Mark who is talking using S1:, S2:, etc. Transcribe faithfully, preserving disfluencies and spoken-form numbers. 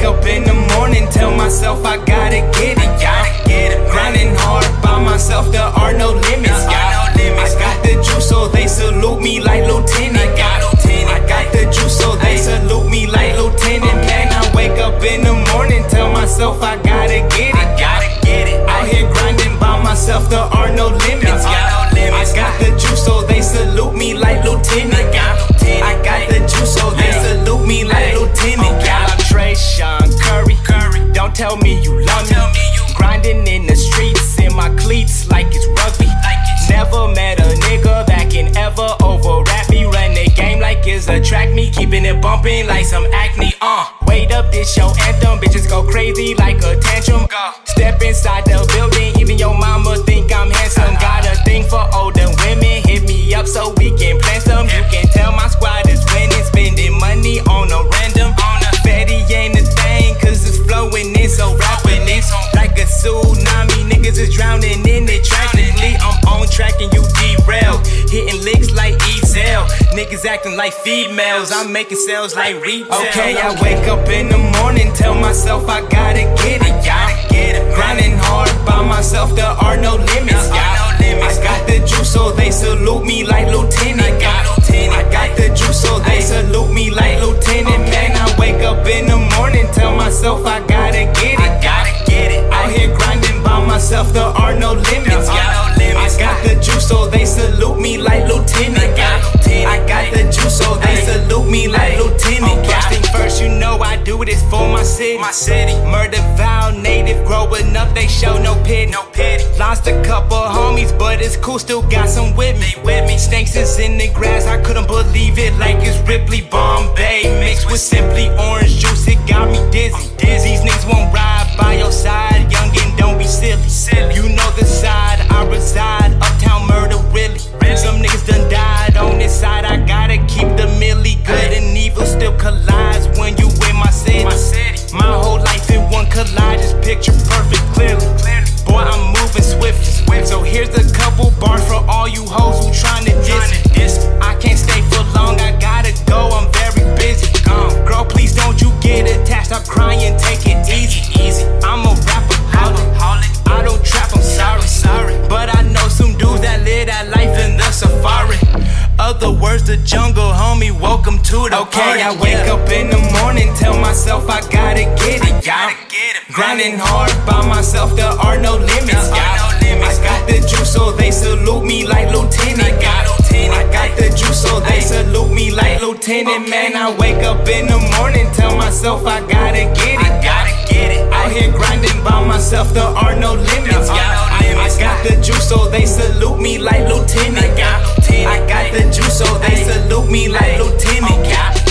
S1: up in the morning, tell myself I gotta get it, y'all. Grinding hard by myself, there are no limits, y'all. I got the juice, so they salute me like lieutenant, y'all. I got the juice, so they salute me like lieutenant. Man, I wake up in the morning, tell myself I gotta get it, y'all. Out here grinding by myself, there are no limits, y'all. I got the juice, so they salute me like lieutenant, y'all. I got the juice, so they salute me like lieutenant, y'all. I'm Treshon Curry. Don't tell me you love me. Grinding in the streets in my cleats like it's rugby. Never met a nigga that can ever over rap me. Run the game like it's a track me. Keeping it bumping like some acne. Uh, wait up, this your anthem. Bitches go crazy like a tantrum. Step inside the building, even your mama think I'm handsome. Got a thing for older women. Hit me up so we can plan some. You can tell my squad is winning, spending money on a random. Fetty ain't a thing, cause it's flowing in so rapidly. Like a tsunami, niggas is drowning in it tragically. I'm on track and you derail, hitting licks like Ezel. Niggas acting like females, I'm making sales like retail. Okay, I wake up in the morning, tell myself I gotta get it, y'all. Grinding hard by myself, there are no limits, y'all. I got the juice, so they salute me like lieutenant, y'all. I got the juice, so they salute me like lieutenant. Man, I wake up in the morning, tell myself I gotta get it, y'all. Out here grinding by myself, there are no limits, y'all. I got the juice, so they salute me like lieutenant, y'all. I got the juice, so they salute me like lieutenant. First thing first, you know I do this for my city. My city. Murder vow, native, growing up, they show no pity. No pity. Lost a couple homies, but it's cool, still got some with me. With me. Snakes is in the grass, I couldn't believe it, like it's Ripley Bombay mixed with simply orange juice. It got me dizzy. These niggas won't ride by your side, youngin', don't be silly. You know the side I reside, uptown murder really. Some niggas done died on this side, I gotta keep the milli. Good and evil still collides when you in my city. My whole life in one collage is picture perfect clearly. Boy, I'm moving swiftly. So here's a couple bars for all you hoes who tryna diss me. I can't stay for long, I gotta go, I'm very busy. Girl, please don't you get attached, stop crying, take it easy. I'm a rapper, holic. I don't trap, I'm sorry. But I know some dudes that live that life in the safari. Other words, the jungle, homie, welcome to the okay, party. I wake up in the morning, tell myself I gotta get it, y'all. Grinding hard by myself, there are no limits, y'all. I got the juice, so they salute me like lieutenant, y'all. I got the juice, so they salute me like lieutenant. Man, I wake up in the morning, tell myself I gotta get it, y'all. Out here grinding by myself, there are no limits, y'all. I got the juice, so they salute me like lieutenant, y'all. I got the juice, so they salute me like lieutenant, y'all.